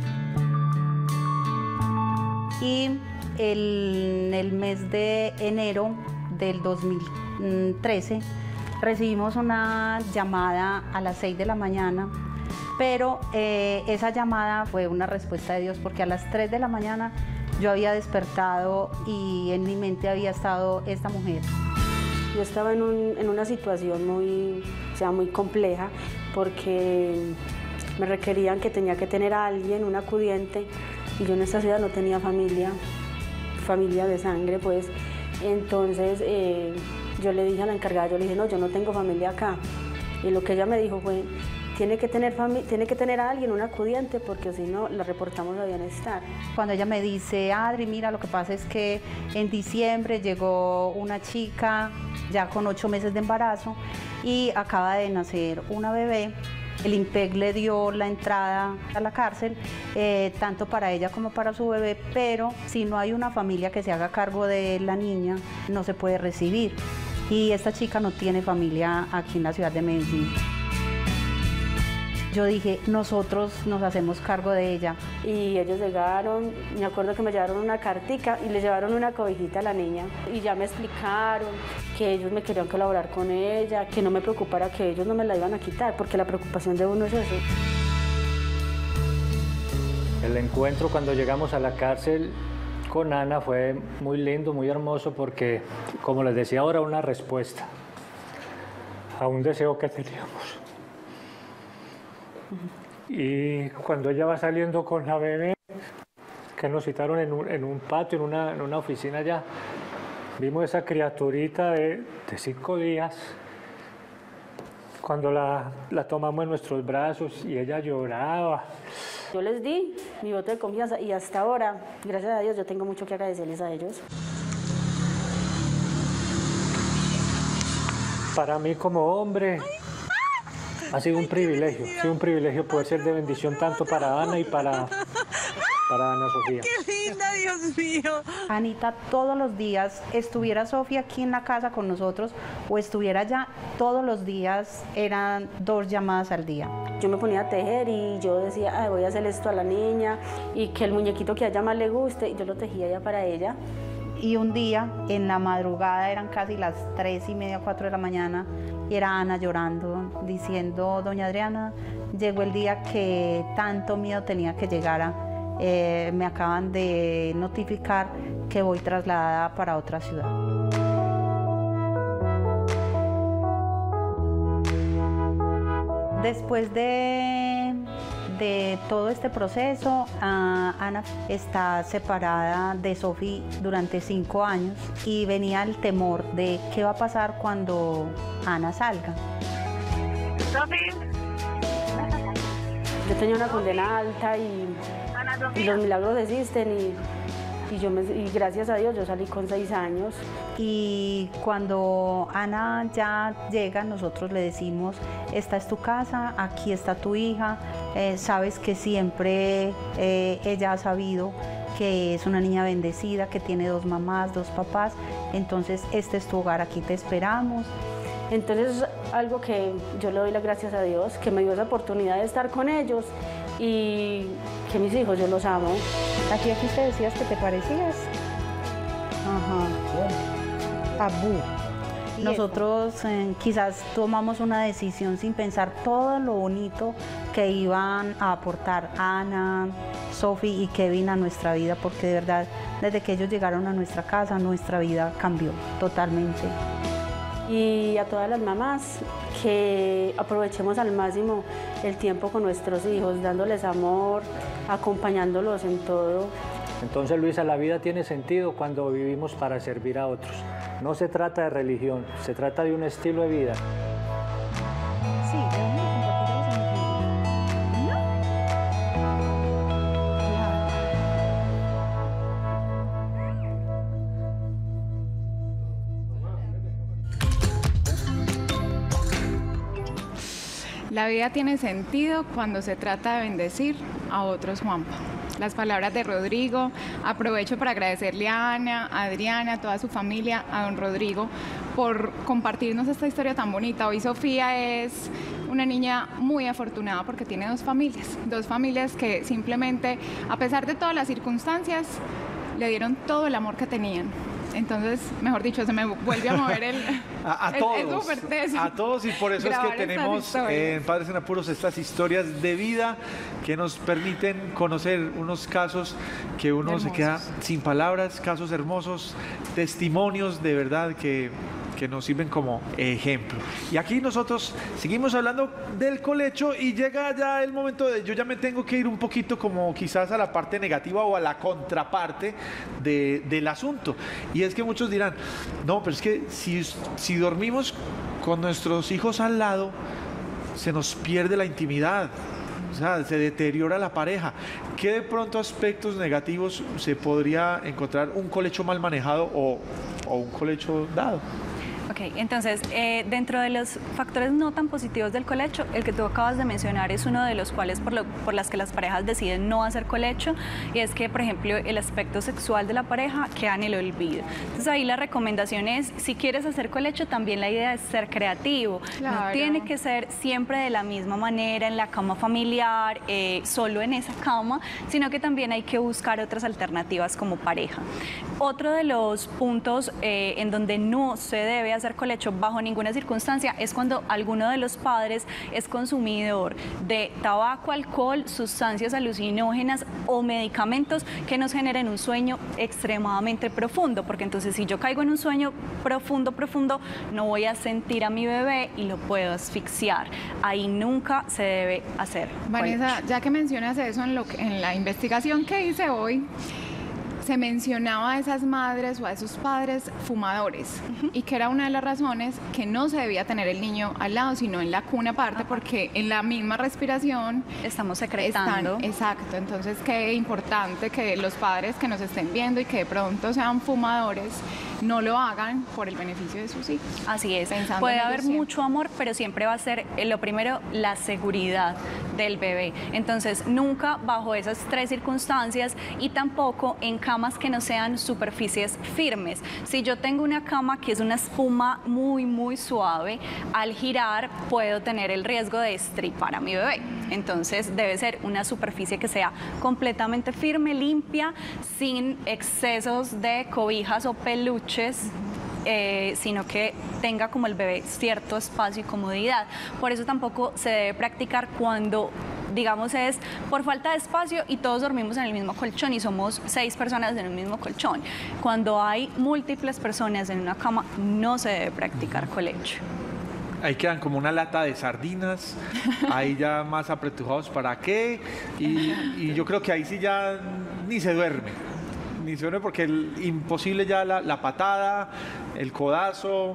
y en el mes de enero del 2013 recibimos una llamada a las 6 de la mañana, pero esa llamada fue una respuesta de Dios porque a las 3 de la mañana yo había despertado y en mi mente había estado esta mujer. Yo estaba en una situación muy compleja porque me requerían que tenía que tener a alguien, un acudiente, y yo en esta ciudad no tenía familia de sangre, pues. Entonces yo le dije a la encargada, yo le dije, no, yo no tengo familia acá. Y lo que ella me dijo fue, tiene que tener a alguien, un acudiente, porque si no, la reportamos a bienestar. Cuando ella me dice, Adri, mira, lo que pasa es que en diciembre llegó una chica ya con 8 meses de embarazo y acaba de nacer una bebé. El IMPEC le dio la entrada a la cárcel, tanto para ella como para su bebé, pero si no hay una familia que se haga cargo de la niña, no se puede recibir. Y esta chica no tiene familia aquí en la ciudad de Medellín. yo dije, nosotros nos hacemos cargo de ella. Y ellos llegaron, me acuerdo que me llevaron una cartica y le llevaron una cobijita a la niña. Y ya me explicaron que ellos me querían colaborar con ella, que no me preocupara, que ellos no me la iban a quitar, porque la preocupación de uno es eso. El encuentro cuando llegamos a la cárcel con Ana fue muy lindo, muy hermoso, porque, como les decía ahora, una respuesta a un deseo que teníamos. Y cuando ella va saliendo con la bebé, que nos citaron en un patio, en una oficina allá, vimos esa criaturita de 5 días, cuando la tomamos en nuestros brazos y ella lloraba. Yo les di mi voto de confianza y hasta ahora, gracias a Dios, yo tengo mucho que agradecerles a ellos. Para mí como hombre ha sido un privilegio poder ser de bendición tanto para Ana y para Ana Sofía. ¡Qué linda, Dios mío! Anita, todos los días, estuviera Sofía aquí en la casa con nosotros o estuviera allá, todos los días eran 2 llamadas al día. Yo me ponía a tejer y yo decía, ay, voy a hacer esto a la niña y que el muñequito que a ella más le guste, y yo lo tejía ya para ella. Y un día, en la madrugada, eran casi las 3:30, 4 de la mañana, y era Ana llorando, diciendo, doña Adriana, llegó el día que tanto miedo tenía que llegara. Me acaban de notificar que voy trasladada para otra ciudad. Después de todo este proceso, Ana está separada de Sofi durante 5 años y venía el temor de qué va a pasar cuando Ana salga. Yo tenía una condena alta y los milagros existen y gracias a Dios yo salí con 6 años. Y cuando Ana ya llega, nosotros le decimos, esta es tu casa, aquí está tu hija, sabes que siempre ella ha sabido que es una niña bendecida, que tiene 2 mamás, 2 papás, entonces este es tu hogar, aquí te esperamos. Entonces es algo que yo le doy las gracias a Dios, que me dio esa oportunidad de estar con ellos y que mis hijos yo los amo. Aquí te decías que te parecías. Ajá. Abu. Nosotros quizás tomamos una decisión sin pensar todo lo bonito que iban a aportar Ana, Sofi y Kevin a nuestra vida, porque de verdad, desde que ellos llegaron a nuestra casa, nuestra vida cambió totalmente. Y a todas las mamás, que aprovechemos al máximo el tiempo con nuestros hijos, dándoles amor, acompañándolos en todo. Entonces, Luisa, la vida tiene sentido cuando vivimos para servir a otros. No se trata de religión, se trata de un estilo de vida. Sí, La vida tiene sentido cuando se trata de bendecir a otros, Juanpa. Las palabras de Rodrigo, aprovecho para agradecerle a Ana, a Adriana, a toda su familia, a don Rodrigo, por compartirnos esta historia tan bonita. Hoy Sofía es una niña muy afortunada porque tiene 2 familias que simplemente, a pesar de todas las circunstancias, le dieron todo el amor que tenían. Entonces, mejor dicho, se me vuelve a mover el a todos, y por eso es que tenemos en Padres en Apuros estas historias de vida que nos permiten conocer unos casos que uno hermosos. Se queda sin palabras, casos hermosos, testimonios de verdad que nos sirven como ejemplo. Y aquí nosotros seguimos hablando del colecho y llega ya el momento de yo ya me tengo que ir un poquito como quizás a la parte negativa o a la contraparte del asunto. Y es que muchos dirán, no, pero es que si dormimos con nuestros hijos al lado, se nos pierde la intimidad. O sea, se deteriora la pareja. ¿Qué de pronto aspectos negativos se podría encontrar un colecho mal manejado o un colecho dado? Ok, entonces, dentro de los factores no tan positivos del colecho, el que tú acabas de mencionar es uno de los cuales por las que las parejas deciden no hacer colecho, y es que, por ejemplo, el aspecto sexual de la pareja queda en el olvido. Entonces ahí la recomendación es, si quieres hacer colecho, también la idea es ser creativo. Claro. No tiene que ser siempre de la misma manera, en la cama familiar, solo en esa cama, sino que también hay que buscar otras alternativas como pareja. Otro de los puntos en donde no se debe hacer colecho bajo ninguna circunstancia es cuando alguno de los padres es consumidor de tabaco, alcohol, sustancias alucinógenas o medicamentos que nos generen un sueño extremadamente profundo, porque entonces si yo caigo en un sueño profundo, no voy a sentir a mi bebé y lo puedo asfixiar. Ahí nunca se debe hacer Vanessa, colecho. ya que mencionas eso en la investigación que hice hoy, se mencionaba a esas madres o a esos padres fumadores, y que era una de las razones que no se debía tener el niño al lado, sino en la cuna aparte, porque en la misma respiración estamos secretando. Exacto, entonces qué importante que los padres que nos estén viendo y que de pronto sean fumadores no lo hagan por el beneficio de sus hijos. Así es, Pensando puede en ellos haber siempre. mucho amor, pero siempre va a ser lo primero, la seguridad del bebé. Entonces, nunca bajo esas tres circunstancias, y tampoco en camas que no sean superficies firmes. Si yo tengo una cama que es una espuma muy suave, al girar puedo tener el riesgo de estripar a mi bebé. Entonces, debe ser una superficie que sea completamente firme, limpia, sin excesos de cobijas o peluches, sino que tenga como el bebé cierto espacio y comodidad. Por eso tampoco se debe practicar cuando, digamos, es por falta de espacio y todos dormimos en el mismo colchón y somos 6 personas en el mismo colchón. Cuando hay múltiples personas en una cama, no se debe practicar colecho. Ahí quedan como una lata de sardinas, ahí ya más apretujados para qué, y yo creo que ahí sí ya ni se duerme porque imposible ya la patada, el codazo,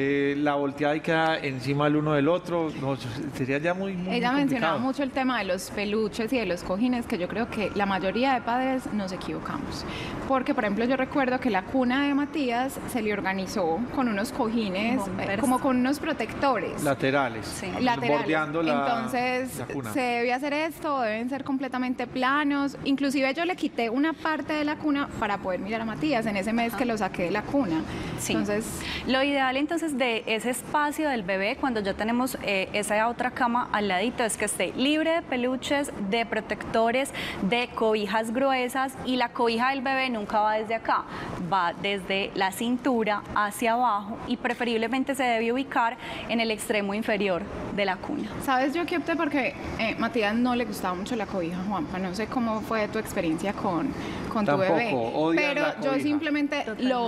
la volteada y queda encima el uno del otro, no, sería ya muy Ella complicado. mencionaba mucho el tema de los peluches y de los cojines, que yo creo que la mayoría de padres nos equivocamos. Porque, por ejemplo, yo recuerdo que la cuna de Matías se le organizó con unos cojines, como con unos protectores. Laterales, Sí. bordeando Entonces, la cuna. se debe hacer esto, deben ser completamente planos. Inclusive yo le quité una parte de la cuna para poder mirar a Matías en ese mes que lo saqué de la cuna. Sí. Entonces, Lo ideal entonces de ese espacio del bebé, cuando ya tenemos esa otra cama al ladito, es que esté libre de peluches, de protectores, de cobijas gruesas, y la cobija del bebé nunca va desde acá, va desde la cintura hacia abajo, y preferiblemente se debe ubicar en el extremo inferior de la cuna. ¿sabes? Yo que opté porque Matías no le gustaba mucho la cobija, Juanpa. No sé cómo fue tu experiencia con tu Tampoco, bebé. odian Pero la yo cobija. simplemente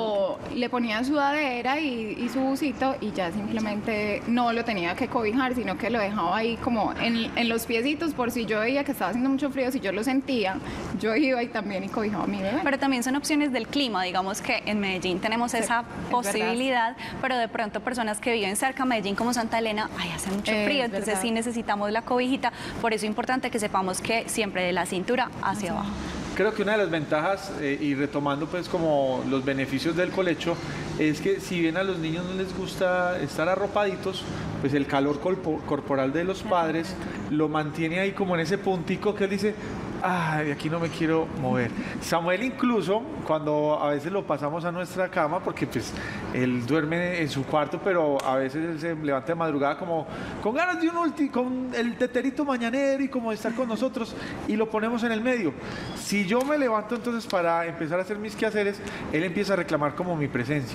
le ponía sudadera y su busito, y ya simplemente no lo tenía que cobijar, sino que lo dejaba ahí como en los piecitos, por si yo veía que estaba haciendo mucho frío, si yo lo sentía, yo iba y también y cobijaba a mi bebé. Pero también son opciones del clima, digamos que en Medellín tenemos esa posibilidad, pero de pronto personas que viven cerca de Medellín como Santa Elena, hace mucho Es frío, entonces verdad. sí necesitamos la cobijita, por eso es importante que sepamos que siempre de la cintura hacia abajo. Creo que una de las ventajas, y retomando pues como los beneficios del colecho, es que si bien a los niños no les gusta estar arropaditos, pues el calor corporal de los padres lo mantiene ahí como en ese puntico que él dice, de aquí no me quiero mover. Samuel incluso, cuando a veces lo pasamos a nuestra cama, porque pues él duerme en su cuarto, pero a veces él se levanta de madrugada como con ganas de con el teterito mañanero y como de estar con nosotros, y lo ponemos en el medio. Si yo me levanto entonces para empezar a hacer mis quehaceres, él empieza a reclamar como mi presencia.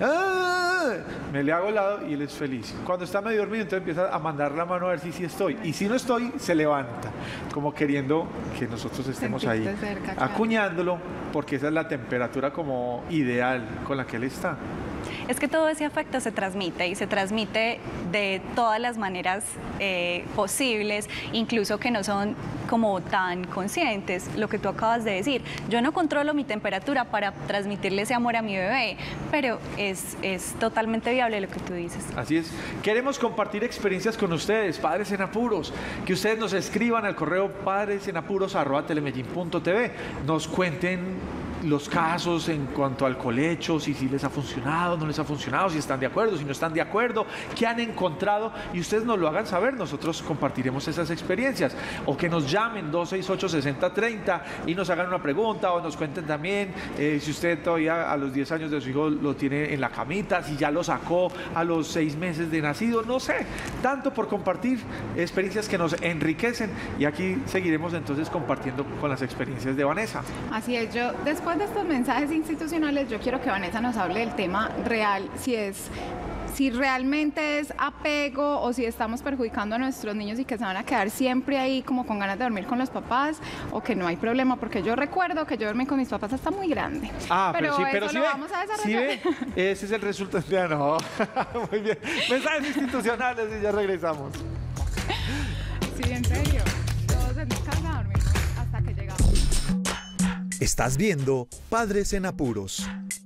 Me le hago al lado y él es feliz. Cuando está medio dormido, entonces empieza a mandar la mano a ver si sí estoy. Y si no estoy, se levanta, como queriendo que nosotros estemos ahí, Sentirte cerca, claro. acuñándolo, porque esa es la temperatura como ideal con la que él está. Es que todo ese afecto se transmite, y se transmite de todas las maneras posibles, incluso que no son como tan conscientes. Lo que tú acabas de decir, yo no controlo mi temperatura para transmitirle ese amor a mi bebé, pero es totalmente viable lo que tú dices. Así es. Queremos compartir experiencias con ustedes, padres en apuros, que ustedes nos escriban al correo padresenapuros@telemedellin.tv, nos cuenten los casos en cuanto al colecho, si les ha funcionado, no les ha funcionado, si están de acuerdo, si no están de acuerdo, qué han encontrado, y ustedes nos lo hagan saber. Nosotros compartiremos esas experiencias, o que nos llamen 268-6030 y nos hagan una pregunta, o nos cuenten también si usted todavía a los 10 años de su hijo lo tiene en la camita, si ya lo sacó a los 6 meses de nacido, no sé, tanto por compartir experiencias que nos enriquecen, y aquí seguiremos entonces compartiendo con las experiencias de Vanessa. Así es, yo después de estos mensajes institucionales, yo quiero que Vanessa nos hable del tema real, si realmente es apego o si estamos perjudicando a nuestros niños y que se van a quedar siempre ahí como con ganas de dormir con los papás, o que no hay problema, porque yo recuerdo que yo dormí con mis papás hasta muy grande. Pero eso lo vamos a desarrollar. Ese es el resultado. Ya no. Muy bien. Mensajes institucionales y ya regresamos. Sí, en serio. Todos en mi casa dormimos hasta que llegamos. Estás viendo Padres en Apuros.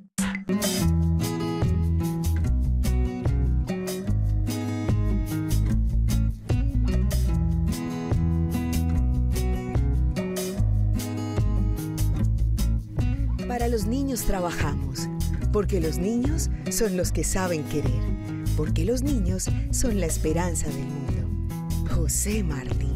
Para los niños trabajamos, porque los niños son los que saben querer, porque los niños son la esperanza del mundo. José Martí.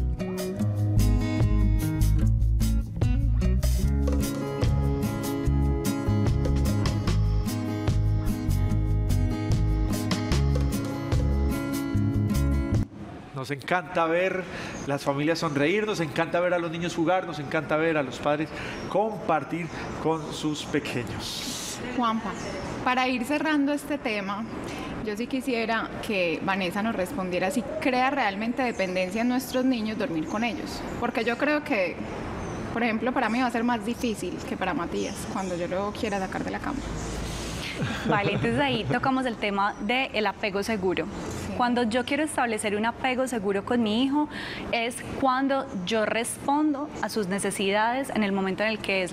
Nos encanta ver las familias sonreír, nos encanta ver a los niños jugar, nos encanta ver a los padres compartir con sus pequeños. Juanpa, para ir cerrando este tema, yo sí quisiera que Vanessa nos respondiera si crea realmente dependencia en nuestros niños dormir con ellos. Porque yo creo que, por ejemplo, para mí va a ser más difícil que para Matías cuando yo lo quiera sacar de la cama. Vale, entonces ahí tocamos el tema del apego seguro. Cuando yo quiero establecer un apego seguro con mi hijo es cuando yo respondo a sus necesidades en el momento en el que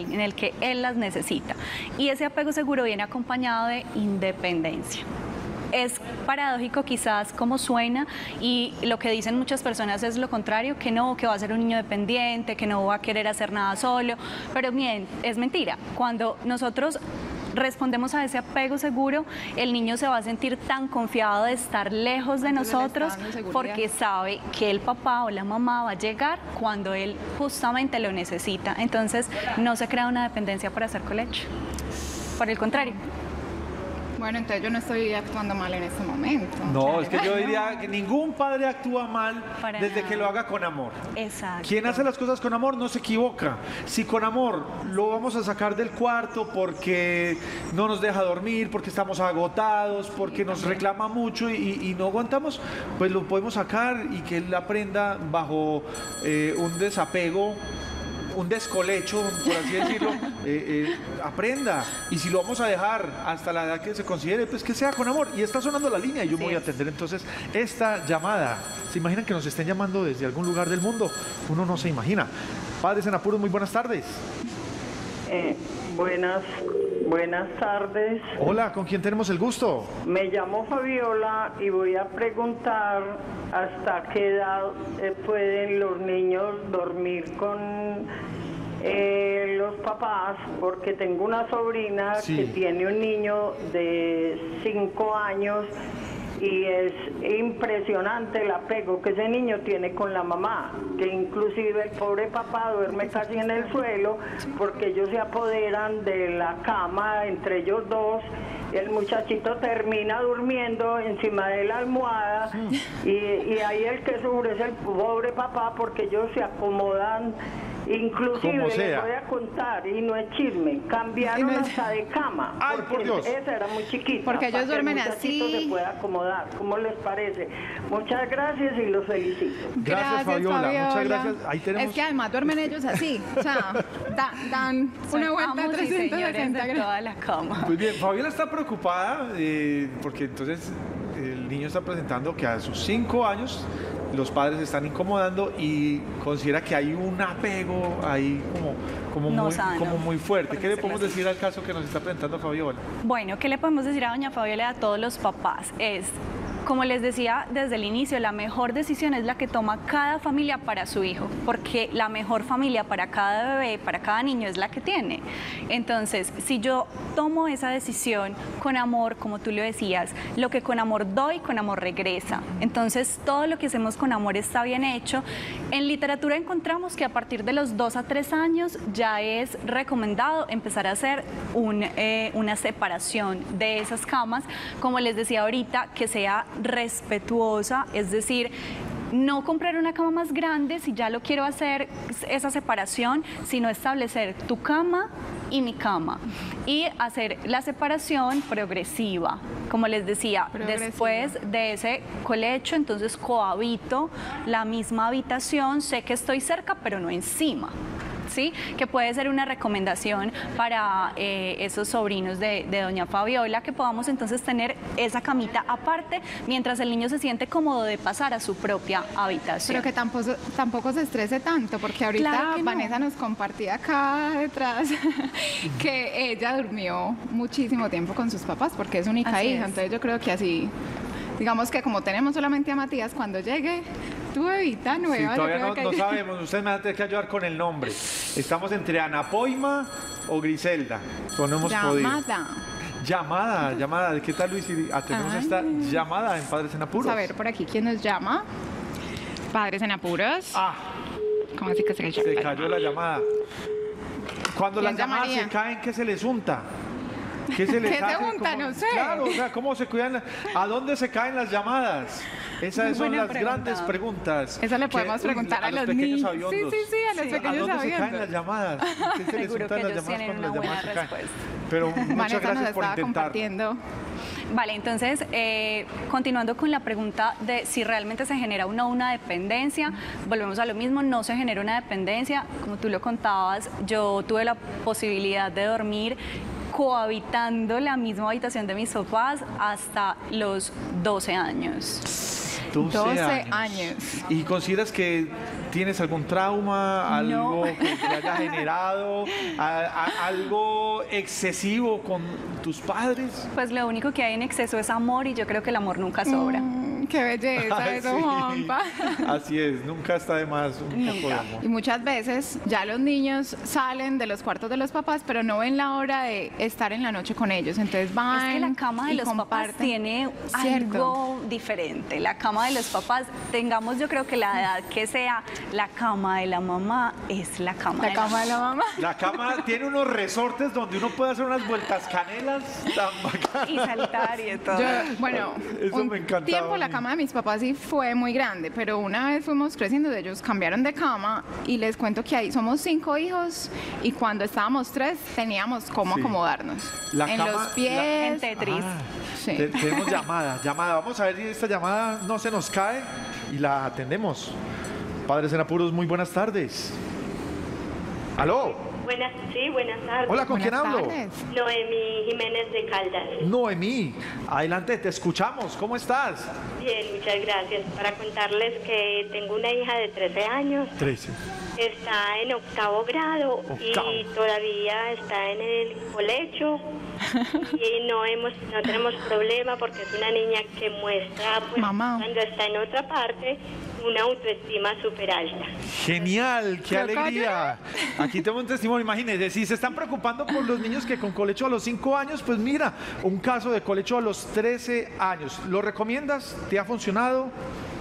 él las necesita. Y ese apego seguro viene acompañado de independencia. Es paradójico quizás como suena, y lo que dicen muchas personas es lo contrario, que no, que va a ser un niño dependiente, que no va a querer hacer nada solo, pero bien, es mentira. Cuando nosotros respondemos a ese apego seguro, el niño se va a sentir tan confiado de estar lejos de nosotros porque sabe que el papá o la mamá va a llegar cuando él justamente lo necesita. Entonces no se crea una dependencia por hacer colecho. Por el contrario. Bueno, entonces yo no estoy actuando mal en este momento. No, es que yo diría que ningún padre actúa mal desde que lo haga con amor. Exacto. Quien hace las cosas con amor no se equivoca. Si con amor lo vamos a sacar del cuarto porque no nos deja dormir, porque estamos agotados, porque nos reclama mucho y no aguantamos, pues lo podemos sacar y que él aprenda bajo un desapego, un descolecho, por así decirlo, aprenda. Y si lo vamos a dejar hasta la edad que se considere, pues que sea con amor. Y está sonando la línea y yo me voy a atender entonces esta llamada. ¿Se imaginan que nos estén llamando desde algún lugar del mundo? Uno no se imagina. Padres en Apuros, muy buenas tardes. Buenas tardes. Hola, ¿con quién tenemos el gusto? Me llamo Fabiola y voy a preguntar hasta qué edad pueden los niños dormir con los papás, porque tengo una sobrina que tiene un niño de 5 años y es impresionante el apego que ese niño tiene con la mamá, que inclusive el pobre papá duerme casi en el suelo porque ellos se apoderan de la cama entre ellos dos. El muchachito termina durmiendo encima de la almohada y ahí el que sufre es el pobre papá, porque ellos se acomodan. Inclusive les voy a contar, y no es chisme, cambiaron hasta de cama. Ay, porque por Dios. esa era muy chiquita. Porque ellos duermen así. Se puede acomodar. ¿Cómo les parece? Muchas gracias y los felicito. Gracias, Fabiola. Muchas gracias. Ahí tenemos... Es que además duermen ellos así. O sea, dan una vuelta a 360 de toda la cama. Muy bien, Fabiola está preocupada porque entonces el niño está presentando que a sus 5 años los padres se están incomodando y considera que hay un apego ahí como muy fuerte. ¿Qué le podemos decir al caso que nos está presentando Fabiola? Bueno, ¿qué le podemos decir a doña Fabiola y a todos los papás? Es como les decía desde el inicio, la mejor decisión es la que toma cada familia para su hijo, porque la mejor familia para cada bebé, para cada niño es la que tiene. Entonces, si yo tomo esa decisión con amor, como tú lo decías, lo que con amor doy, con amor regresa. Entonces, todo lo que hacemos con amor está bien hecho. En literatura encontramos que a partir de los 2 a 3 años ya es recomendado empezar a hacer una separación de esas camas, como les decía ahorita, que sea respetuosa, es decir, no comprar una cama más grande si ya lo quiero hacer esa separación, sino establecer tu cama y mi cama y hacer la separación progresiva. Como les decía, después de ese colecho, entonces cohabito la misma habitación, sé que estoy cerca, pero no encima. ¿Sí? Que puede ser una recomendación para esos sobrinos de doña Fabiola, que podamos entonces tener esa camita aparte mientras el niño se siente cómodo de pasar a su propia habitación. Pero que tampoco se estrese tanto, porque ahorita Claro que no. Vanessa nos compartía acá detrás que ella durmió muchísimo tiempo con sus papás porque es única Así hija, es. entonces yo creo que así, digamos que como tenemos solamente a Matías, cuando llegue tu bebita Sí, nueva, yo todavía creo no, que no sabemos, usted me va a tener que ayudar con el nombre. Estamos entre Ana Poima o Griselda, pero no hemos podido. Llamada. ¿Qué tal, Luis? Atendemos esta llamada en Padres en Apuros. Vamos a ver por aquí quién nos llama. Padres en Apuros. ¿Cómo así que se Se cayó la llamada. Cuando las ¿Quién llamadas llamaría? se caen, ¿qué se les unta? ¿Qué se les ¿Qué se hace? unta? ¿Cómo- No sé. Claro, o sea, ¿cómo se cuidan? ¿A dónde se caen las llamadas? Esas Muy son buena las pregunta. grandes preguntas. Eso le Que- podemos preguntar a los pequeños niños. aviondos. Sí, a los ¿A pequeños dónde se caen aviondos. las llamadas? ¿Qué se les Seguro untan que las ellos llamadas tienen cuando las una llamadas buena se caen? respuesta. Pero muchas Vanessa nos gracias por estaba intentar. compartiendo. Vale, entonces, continuando con la pregunta de si realmente se genera una dependencia, volvemos a lo mismo, no se genera una dependencia. Como tú lo contabas, yo tuve la posibilidad de dormir cohabitando la misma habitación de mis papás hasta los 12 años. 12 años. ¿Y consideras que tienes algún trauma, algo que te haya generado, algo excesivo con tus padres? Pues lo único que hay en exceso es amor y yo creo que el amor nunca sobra. Qué belleza eso, Sí. Juanpa. Así es, nunca está de más un poco de amor. Y muchas veces ya los niños salen de los cuartos de los papás, pero no ven la hora de estar en la noche con ellos. Entonces van. Es que la cama de y los papás comparten. tiene algo diferente. La cama de los papás, tengamos yo creo que la edad que sea, la cama de la mamá es la cama La cama de la mamá. La cama tiene unos resortes donde uno puede hacer unas vueltas canelas tan bacanas. Y saltar y de todo. Bueno, Eso un me encantaba tiempo a la mí. cama de mis papás sí fue muy grande, pero una vez fuimos creciendo, ellos cambiaron de cama y les cuento que ahí somos 5 hijos y cuando estábamos 3 teníamos cómo Sí. acomodarnos. La en cama- los pies. En Tetris. Sí. Tenemos llamada. Vamos a ver si esta llamada no se nos cae y la atendemos. Padres en Apuros, muy buenas tardes. ¿Aló? Buenas tardes. Hola, ¿con quién hablo? Noemí Jiménez de Caldas. Noemí, adelante, te escuchamos. ¿Cómo estás? Bien, muchas gracias. Para contarles que tengo una hija de 13 años. 13. Está en 8º grado y todavía está en el colegio y no tenemos problema porque es una niña que muestra pues, cuando está en otra parte una autoestima súper alta. Genial, qué Yo alegría. Aquí tengo un testimonio, imagínense, si se están preocupando por los niños que con colecho a los 5 años, pues mira, un caso de colecho a los 13 años. ¿Lo recomiendas? ¿Te ha funcionado?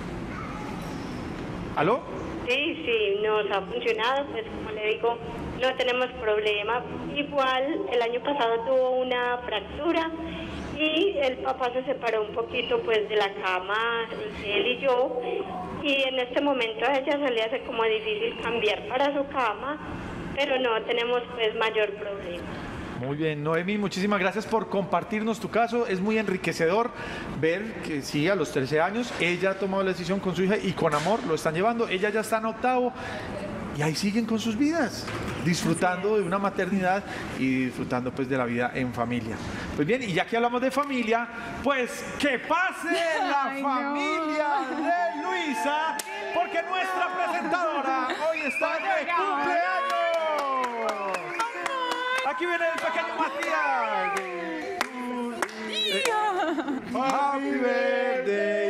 ¿Aló? Sí, nos ha funcionado, pues como le digo, no tenemos problema. Igual el año pasado tuvo una fractura y el papá se separó un poquito pues de la cama, él y yo, y en este momento a ella se le hace como difícil cambiar para su cama, pero no tenemos pues mayor problema. Muy bien, Noemí, muchísimas gracias por compartirnos tu caso. Es muy enriquecedor ver que sí, a los 13 años, ella ha tomado la decisión con su hija y con amor lo están llevando. Ella ya está en 8º y ahí siguen con sus vidas, disfrutando de una maternidad y disfrutando pues de la vida en familia. Pues bien, y ya que hablamos de familia, pues que pase la familia de Luisa, porque nuestra presentadora hoy está de cumpleaños. Aquí viene el pequeño Matías. Happy birthday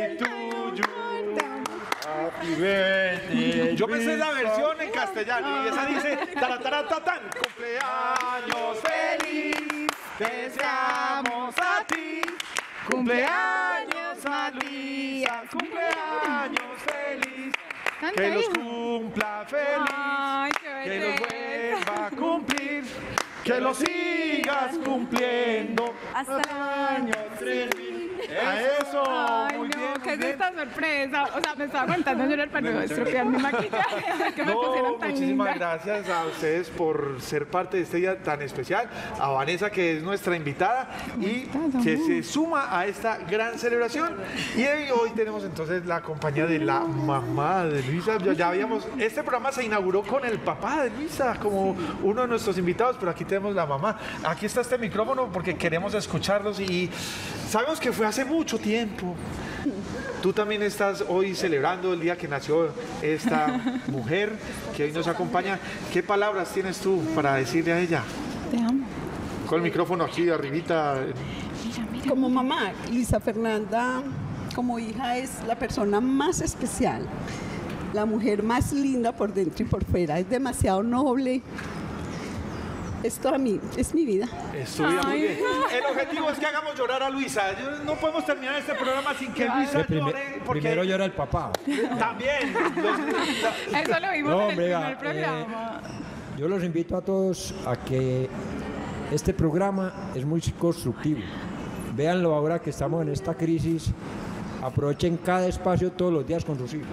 Happy birthday. Yo pensé la versión en castellano y esa dice tarataratatán. Cumpleaños feliz, deseamos a ti. Cumpleaños a Luisa, cumpleaños feliz. Que los cumpla feliz, Ay, qué que los belleza. vuelva a cumplir, que los sigas cumpliendo. Hasta años 3000. A eso, Ay, muy no, bien, ¿qué muy es bien. esta sorpresa? O sea, me estaba aguantando llorar para no estropear mi maquillaje. Que me pusieron tan Muchísimas linda. gracias a ustedes por ser parte de este día tan especial. A Vanessa, que es nuestra invitada y que se suma a esta gran celebración. Y hoy tenemos entonces la compañía de la mamá de Luisa. Ya habíamos, este programa se inauguró con el papá de Luisa como uno de nuestros invitados, pero aquí tenemos la mamá. Aquí está este micrófono porque queremos escucharlos y sabemos que fue hace mucho tiempo. Tú también estás hoy celebrando el día que nació esta mujer que hoy nos acompaña. ¿Qué palabras tienes tú para decirle a ella? Te amo. Con el micrófono aquí arribita. Como mamá, Luisa Fernanda, como hija, es la persona más especial, la mujer más linda por dentro y por fuera. Es demasiado noble. Esto a mí es mi vida. Estudia muy bien. El objetivo es que hagamos llorar a Luisa. No podemos terminar este programa sin que Luisa llore. Porque Primero llora el papá. también. Eso lo vimos No, en el hombre, primer programa. Yo los invito a todos a que este programa es muy constructivo. Véanlo ahora que estamos en esta crisis. Aprovechen cada espacio todos los días con sus hijos.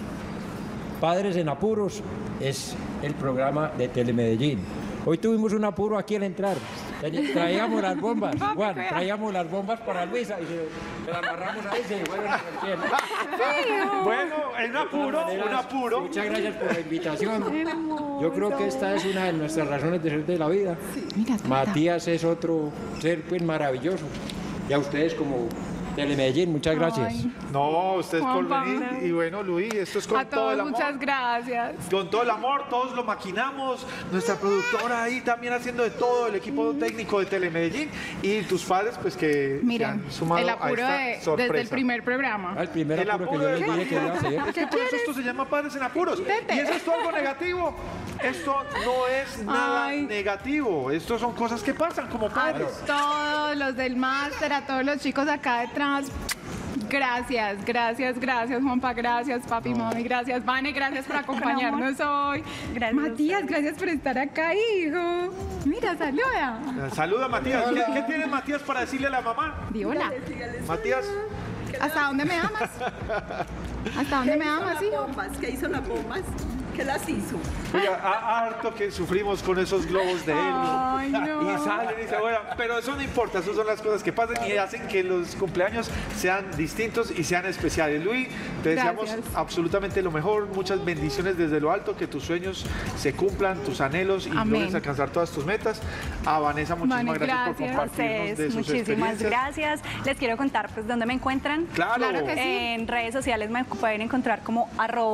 Padres en Apuros es el programa de Telemedellín. Hoy tuvimos un apuro aquí al entrar. Traíamos las bombas, Juan, traíamos las bombas para Luisa y se las amarramos ahí y se fueron al cielo. Bueno, en un apuro, un apuro. Muchas gracias por la invitación. Yo creo que esta es una de nuestras razones de ser de la vida. Matías es otro ser pues maravilloso. Y a ustedes como Telemedellín, muchas gracias. Ay. No, ustedes por Juan Pablo. venir. Y bueno, Luis, esto es con A todo todos, el amor. muchas gracias. Con todo el amor, todos lo maquinamos. Nuestra productora ahí también haciendo de todo, el equipo técnico de Telemedellín. Y tus padres, pues que se Miren, han sumado el a apuro esta sorpresa. desde el primer programa. El primer El apuro que apuro yo les de dije que iba a hacer. Es que por eso esto se llama Padres en Apuros. Vete. Y eso es todo algo negativo. Esto no es nada Ay. negativo. Esto son cosas que pasan como A padres. todos los del máster, a todos los chicos acá detrás. Gracias, gracias, gracias, Juanpa, gracias, papi, mami, gracias, Vane, gracias por acompañarnos hoy. Gracias a Matías, ustedes. gracias por estar acá, hijo. Mira, saluda. Saluda, Matías. ¿Qué tiene Matías para decirle a la mamá? Di hola. Matías. ¿Hasta dónde me amas? ¿Hasta dónde me amas, hijo? ¿Qué hizo las bombas? ¿Qué las hizo? Oiga, harto que sufrimos con esos globos de helio. Ay, no. Y salen y se vuelan. Pero eso no importa, eso son las cosas que pasan y hacen que los cumpleaños sean distintos y sean especiales. Luis, te deseamos Gracias. absolutamente lo mejor, muchas bendiciones desde lo alto, que tus sueños se cumplan, tus anhelos y Amén. logres alcanzar todas tus metas. A Vanessa, muchísimas Vane, gracias por gracias. A compartirnos de ustedes, sus muchísimas experiencias. gracias. Les quiero contar pues dónde me encuentran. Claro. Claro que sí. En redes sociales me pueden encontrar como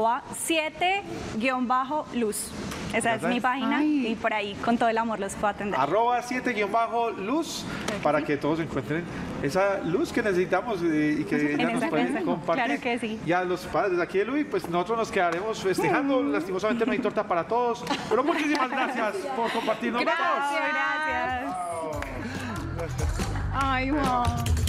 @7-luz. Esa es ¿Verdad? mi página Ay. y por ahí con todo el amor los puedo atender. @7-luz para que todos encuentren esa luz que necesitamos y que ella En nos esa puede casa. compartir. Claro que sí. Y a los padres de aquí de Luis, pues nosotros nos quedaremos festejando. Lastimosamente no hay torta para todos, pero muchísimas gracias por compartirnos. Gracias. Gracias. Ay, Juan.